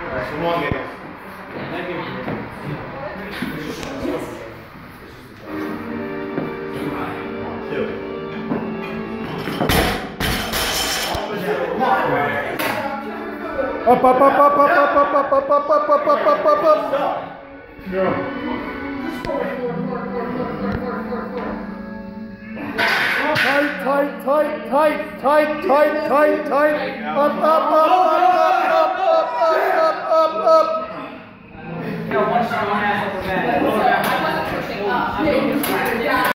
Come on, guys. Up, up, up, up, up, up, up, up, up, up, up, up, up, up, up. Go. Tight, tight, tight, tight, tight, tight, tight, tight. Up, up, up, up, up, up, up, up, up, up. No, one shot, one ass upper back.